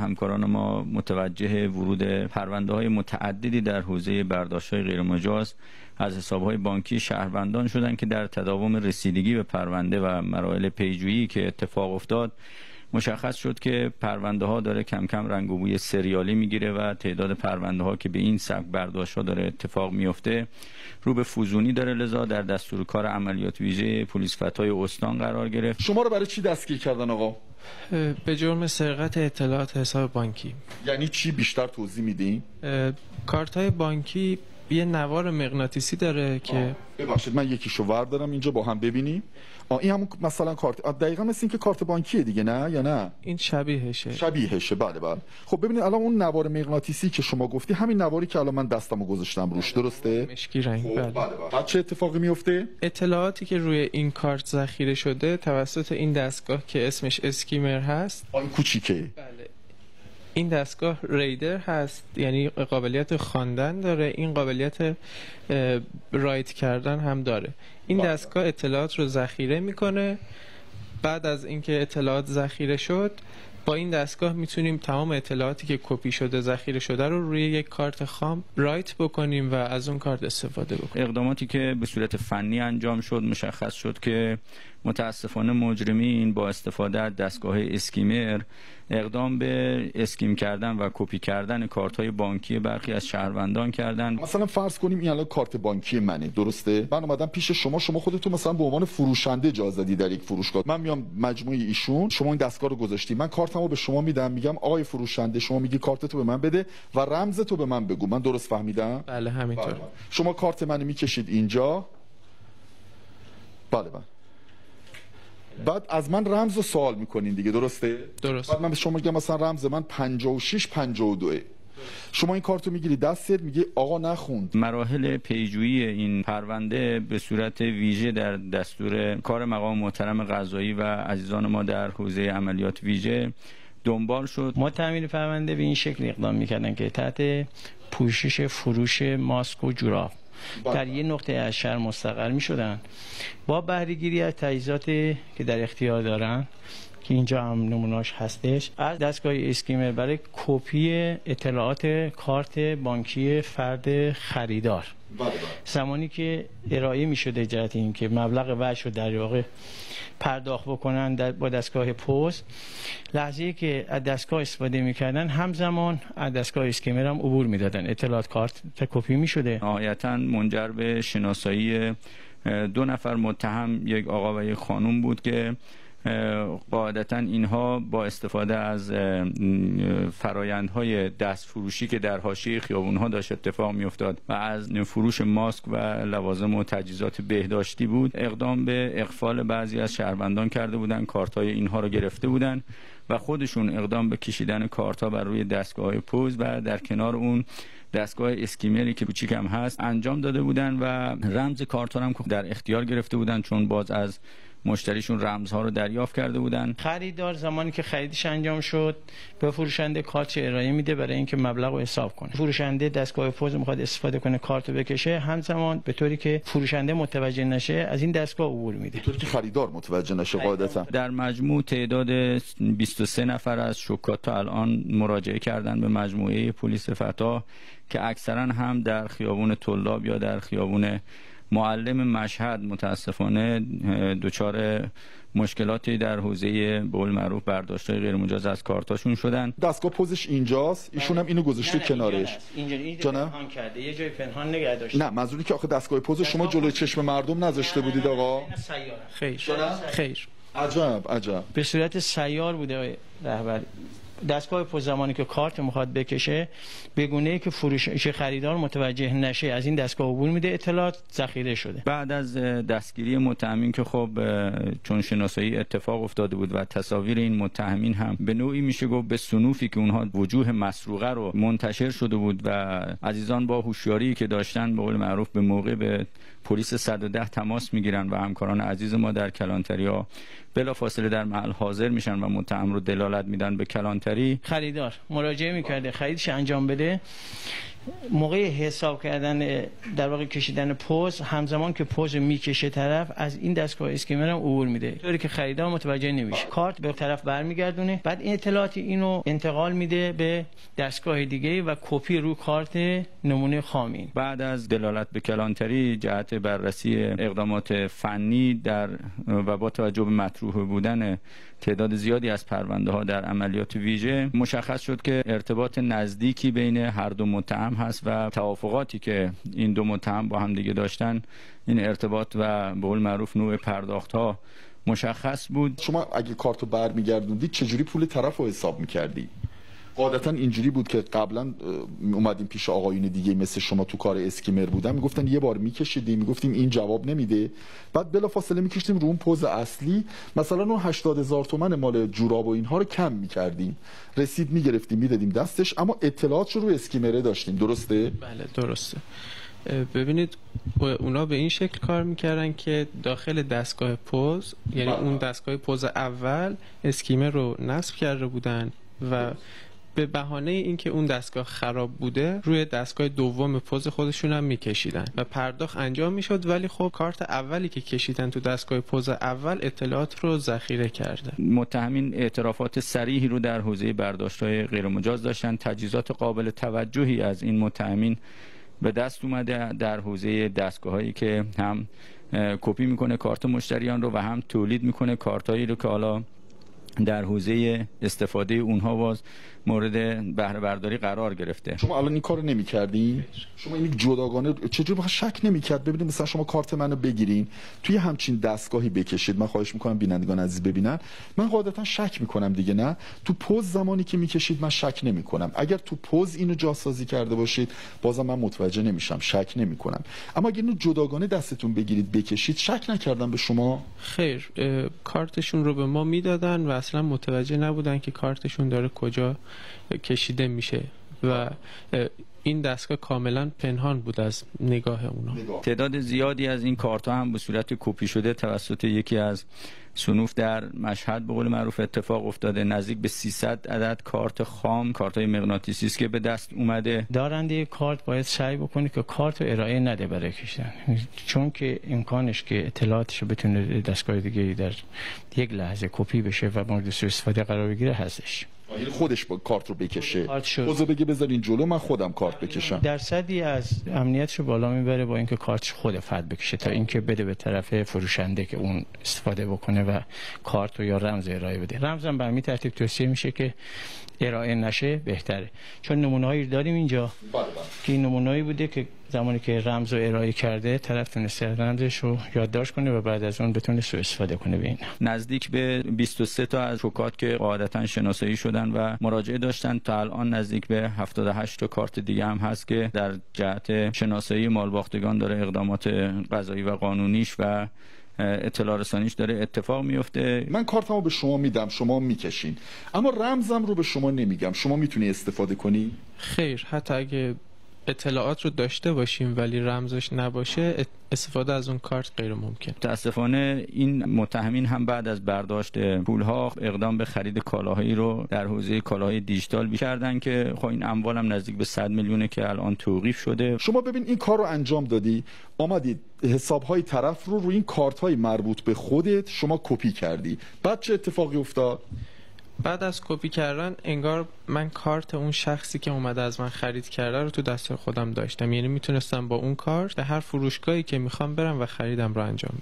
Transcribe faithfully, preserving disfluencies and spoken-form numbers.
همکاران ما متوجه ورود پرونده‌های متعددی در حوزه برداشت‌های غیرمجاز از حساب‌های بانکی شهروندان شدند که در تداوم رسیدگی به پرونده و مراحل پیجویی که اتفاق افتاد مشخص شد که پرونده ها داره کم کم رنگ و بوی سریالی میگیره و تعداد پرونده ها که به این سبک برداشت ها داره اتفاق میفته رو به فزونی داره. لذا در دستور کار عملیات ویژه پلیس فتای استان قرار گرفت. شما رو برای چی دستگیر کردن آقا؟ به جرم سرقت اطلاعات حساب بانکی. یعنی چی؟ بیشتر توضیح میدین؟ کارت های بانکی یه نوار مغناطیسی داره که ببخشید من یکیشو وردارم اینجا با هم ببینیم. آ این همون مثلا کارت دقیقاً مثل این که کارت بانکیه دیگه، نه یا نه؟ این شبیهشه. شبیهشه بله بله. خب ببینید الان اون نوار مغناطیسی که شما گفتی همین نواری که الان من دستمو گذاشتم روش، درسته؟ مشکی رنگ. خب بله. بله بله. بعد چه اتفاقی میفته؟ اطلاعاتی که روی این کارت ذخیره شده توسط این دستگاه که اسمش اسکیمر هست. این کوچیکه. بله. این دستگاه ریدر هست، یعنی قابلیت خواندن داره، این قابلیت رایت کردن هم داره. این بله. دستگاه اطلاعات رو ذخیره میکنه. بعد از اینکه اطلاعات ذخیره شد با این دستگاه میتونیم تمام اطلاعاتی که کپی شده ذخیره شده رو روی یک کارت خام رایت بکنیم و از اون کارت استفاده بکنیم. اقداماتی که به صورت فنی انجام شد مشخص شد که متاسفانه مجرمین با استفاده از دستگاه اسکیمر اقدام به اسکیم کردن و کپی کردن کارت‌های بانکی برخی از شهروندان کردن. مثلا فرض کنیم این الان کارت بانکی منه، درسته؟ من اومدم پیش شما، شما خودتون مثلا به عنوان فروشنده اجازه دادی در یک فروشگاه. من میام مجموعه ایشون، شما این دستگاه رو گذاشتی، من کارتمو به شما میدم، میگم آقای فروشنده شما میگی کارتتو به من بده و رمزتو به من بگو. من درست فهمیدم؟ بله همینطور. بله. شما کارت منو میکشید اینجا. بله بله. بعد از من رمز رو سوال میکنین دیگه، درسته؟ درست. بعد من به شما میگم مثلا رمز من پنجاه و شش پنجاه و دو. شما این کارت رو میگیری دستت، میگی آقا نخوند. مراحل پیجویی این پرونده به صورت ویژه در دستور کار مقام محترم قضایی و عزیزان ما در حوزه عملیات ویژه دنبال شد. متهمین پرونده به این شکل اقدام میکردن که تحت پوشش فروش ماسک و جوراب در یه نقطه از شهر مستقر می شدن با بهره‌گیری از تجهیزات که در اختیار دارن که اینجا هم نمونه‌اش هستش از دستگاه اسکیمر برای کپی اطلاعات کارت بانکی فرد خریدار. بله بله. زمانی که ارائه می شده جهت این که مبلغ وجه رو در واقع پرداخت بکنن با دستگاه پست، لحظه‌ای که از دستگاه استفاده می‌کردن همزمان از دستگاه اسکیمر هم عبور می‌دادن، اطلاعات کارت کپی می‌شده. نهایتاً منجر به شناسایی دو نفر متهم، یک آقا و یک خانم بود که قاعدتاً اینها با استفاده از فرایندهای دست فروشی که در حاشیه خیابونها داشت اتفاق میافتاد و از فروش ماسک و لوازم و تجهیزات بهداشتی بود، اقدام به اغفال بعضی از شهروندان کرده بودند. کارت‌های اینها رو گرفته بودند و خودشون اقدام به کشیدن کارت‌ها بر روی دستگاه پوز و در کنار اون دستگاه اسکیمری که کوچیک هم هست انجام داده بودند و رمز کارت‌ها هم در اختیار گرفته بودند، چون باز از مشتریشون رمزها رو دریافت کرده بودن. خریدار زمانی که خریدش انجام شد به فروشنده کارت ارائه میده برای اینکه مبلغ رو حساب کنه. فروشنده دستگاه پوز میخواد استفاده کنه کارت رو بکشه، همزمان به طوری که فروشنده متوجه نشه از این دستگاه عبور میده، به طوری که خریدار متوجه نشه قاعدتا. در مجموع تعداد بیست و سه نفر از شکات تا الان مراجعه کردن به مجموعه پلیس فتا که اکثرا هم در خیابون طلاب یا در خیابون معلم مشهد متاسفانه دچار مشکلاتی در حوزه به قول معروف برداشت‌های غیر مجاز از کارتاشون شدن. دستگاه پوزش اینجاست، ایشون هم اینو گذاشته کنارش. اینجا اینجا پنهان کرده، یه جای پنهان نگه داشته. نه منظوری که آخه دستگاه پوز شما جلوی چشم مردم نذاشته بودید آقا؟ خیر خیر. عجب عجب. به صورت سیار بوده رهبر. دستگاه پوز زمانی که کارت میخواد بکشه به گونه‌ای که فروش خریدار متوجه نشه از این دستگاه عبور میده، اطلاعات ذخیره شده. بعد از دستگیری متهمین که خب چون شناسایی اتفاق افتاده بود و تصاویر این متهمین هم به نوعی میشه گفت به صنوفی که اونها وجوه مسروقه رو منتشر شده بود و عزیزان با هوشیاری که داشتن به قول معروف به موقع به پلیس صد و ده تماس میگیرن و همکاران عزیز ما در کلانتری‌ها بلافاصله در محل حاضر میشن و متهم رو دلالت میدن به کلانتری. خریدار مراجعه میکرده خریدش انجام بده، موقع حساب کردن در واقع کشیدن پوز، همزمان که پوز میکشه طرف از این دستگاه اسکیمر هم عبور میده، طوری که خریدار متوجه نمیشه. کارت به طرف برمیگردونه، بعد این اطلاعات اینو انتقال میده به دستگاه دیگه و کپی رو کارت نمونه خامین. بعد از دلالت به کلانتری جهت بررسی اقدامات فنی در و با توجه به مطروح بودن تعداد زیادی از پرونده ها در عملیات ویژه، مشخص شد که ارتباط نزدیکی بین هر دو متهم هست و توافقاتی که این دو متهم با هم دیگه داشتن، این ارتباط و به قول معروف نوع پرداخت ها مشخص بود. شما اگه کارتو برمیگردوندید چجوری پول طرف رو حساب میکردی؟ قاعدتا اینجوری بود که قبلا اومدیم پیش آقایون دیگه مثل شما تو کار اسکیمر بودن، میگفتن یه بار میکشیدیم، میگفتیم این جواب نمیده، بعد بلافاصله میکشیدیم رو اون پوز اصلی، مثلا اون هشتاد هزار تومان مال جوراب و اینها رو کم میکردیم، رسید میگرفتیم میدادیم دستش، اما اطلاعات رو اسکیمره داشتیم. درسته؟ بله درسته. ببینید اونا به این شکل کار میکردن که داخل دستگاه پوز، یعنی بله. اون دستگاه پوز اول اسکیمر رو نصب کرده بودن و به بهانه اینکه اون دستگاه خراب بوده روی دستگاه دوم پوز خودشون هم میکشیدن و پرداخت انجام میشد، ولی خب کارت اولی که کشیدن تو دستگاه پوز اول اطلاعات رو ذخیره کرده. متهمین اعترافات صریحی رو در حوزه برداشت‌های غیرمجاز داشتن. تجهیزات قابل توجهی از این متهمین به دست اومده در حوزه دستگاهایی که هم کپی میکنه کارت مشتریان رو و هم تولید میکنه کارتایی رو که حالا در حوزه استفاده اونها باز مورد بهره برداری قرار گرفته. شما الان این کارو نمی‌کردی؟ شما این جداگانه چجوری بخواد شک نمی‌کرد؟ ببینید مثلا شما کارت منو بگیرین توی همچین دستگاهی بکشید، من خواهش می‌کنم بینندگان عزیز ببینن، من قاعدتا شک می‌کنم دیگه، نه تو پوز زمانی که می‌کشید من شک نمی‌کنم. اگر تو پوز اینو جاسازی کرده باشید بازم من متوجه نمیشم، شک نمی‌کنم. اما اگر اینو جداگانه دستتون بگیرید بکشید، شک نکردم به شما؟ خیر، کارتشون رو به ما میدادن و اصلا متوجه نبودن که کارتشون داره کجا کشیده میشه و این دستگاه کاملا پنهان بود از نگاه اونا. تعداد زیادی از این کارت ها هم به صورت کپی شده توسط یکی از صنوف در مشهد به قول معروف اتفاق افتاده. نزدیک به سیصد عدد کارت خام، کارت های مغناطیسی است که به دست اومده. دارنده کارت باید سعی بکنه که کارت رو ارائه نده برای کشیدن، چون که امکانش که اطلاعاتش بتونه دستگاه دیگه در یک لحظه کپی بشه و مورد سوء استفاده قرار بگیره هستش. یعنی خودش با کارت رو بکشه، کارت بازو بگه بذارین جلو من خودم کارت بکشم. درصدی از امنیتش رو بالا میبره با اینکه کارتش خود فرد بکشه تا اینکه بده به طرف فروشنده که اون استفاده بکنه و کارت رو یا رمز ارائه بده. رمزم به همین ترتیب توصیه میشه که ارائه نشه بهتره، چون نمونه‌هایی داریم اینجا که این نمونه‌ای بوده که زمانی که رمز رو ارائه کرده طرف تونسته رمزش رو یادداشت کنه و بعد از اون بتونه سوء استفاده کنه. به این نزدیک به بیست و سه تا از شوکات که قاعدتاً شناسایی شدن و مراجعه داشتن، تا الان نزدیک به هفتاد و هشت تا کارت دیگه هم هست که در جهت شناسایی مالباختگان داره اقدامات قضایی و قانونیش و اطلاع رسانیش داره اتفاق میفته. من کارتمو به شما میدم، شما میکشین، اما رمزم رو به شما نمیگم، شما میتونی استفاده کنی؟ خیر، حتی اگه اطلاعات رو داشته باشیم ولی رمزش نباشه استفاده از اون کارت غیر ممکن. متاسفانه این متهمین هم بعد از برداشت پولها اقدام به خرید کالاهایی رو در حوزه کالاهای دیجیتال کردن که خب این اموال هم نزدیک به صد میلیونه که الان توقیف شده. شما ببین این کار رو انجام دادی، آمدید حسابهای طرف رو روی این کارت‌های مربوط به خودت شما کپی کردی، بعد چه اتفاقی افتاد؟ بعد از کپی کردن انگار من کارت اون شخصی که اومده از من خرید کرده رو تو دست خودم داشتم، یعنی میتونستم با اون کارت به هر فروشگاهی که میخوام برم و خریدم رو انجام